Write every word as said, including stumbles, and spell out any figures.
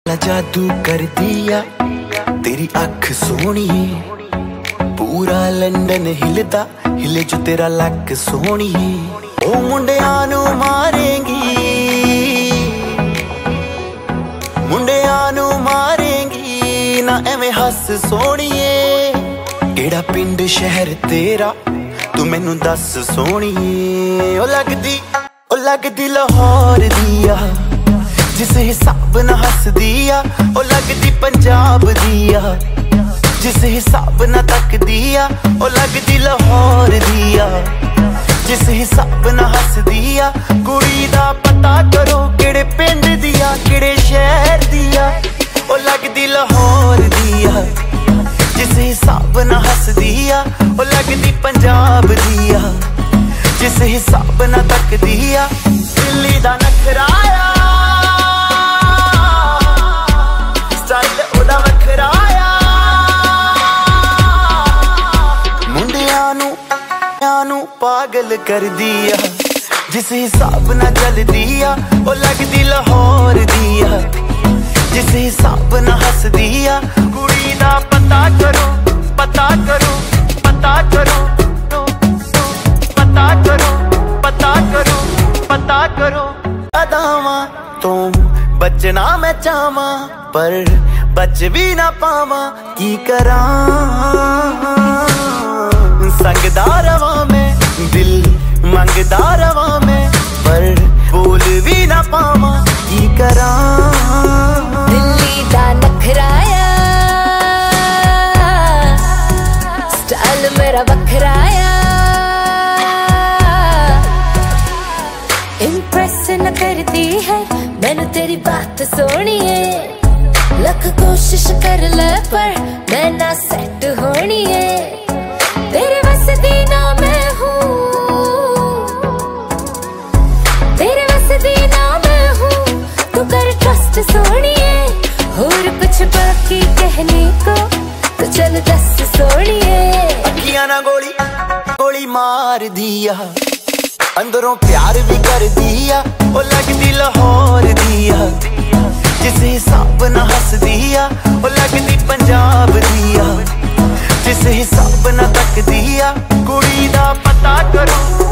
जादू कर दिया तेरी अख सोनी, पूरा लंडन हिलदा हिले जो तेरा लक सोनी। ओ मुंडियां नू मारेंगी, मुंडियां नू मारेंगी ना एवें हस सोनिए। केड़ा पिंड शहर तेरा तू मैनू दस सोनिए। ओ लगदी ओ लगदी लाहौर दिया जिस हिसाब न हस दिया, ओ लगदी पंजाब दिया जिस हिसाब न तक दिया, ओ लगदी लाहौर दिया जिस हिसाब न हस दिया। कुड़ी दा पता करो केड़े पिंड दिया केड़े शहर दिया, ओ लगदी लाहौर दिया जिस हिसाब न हस दिया, ओ लगदी पंजाब दिया जिस हिसाब न तक दिया। दिल्ली दा नखराया पागल कर दिया जिस हिसाब न चल दिया, ओ लगदी लाहौर दिया जिस हिसाब न हस दिया। कुड़ी दा पता करो पता करो पता करो पता करो पता करो पता करो। अदावां तो बचना मैं चाहवां पर बच भी ना पावां, की करां संगदा रवां मैं दिल मंगदा रवां मैं पर बोल भी ना पावां, की करां। दिल्ली दा नखराया स्टाइल मेरा बखराया, इम्प्रेस न करती है मैनू तेरी बात सोनी है। लख कोशिश कर ले पर मैं ना सेट होनी है, तेरे बस दी ना मैं हूँ, तेरे बस दी ना मैं हूँ, तू कर ट्रस्ट सोनिए। और कुछ बाकी कहने को तो चल दस सोनिए। अखियां ना गोली गोली मार दिया, अंदरों प्यार भी कर दिया, ओ लगदी लाहौर दिया जिस हिसाब न हस दिया, ओ लगदी पंजाब दिया जिस हिसाब न तक दिया। कुड़ी दा पता करो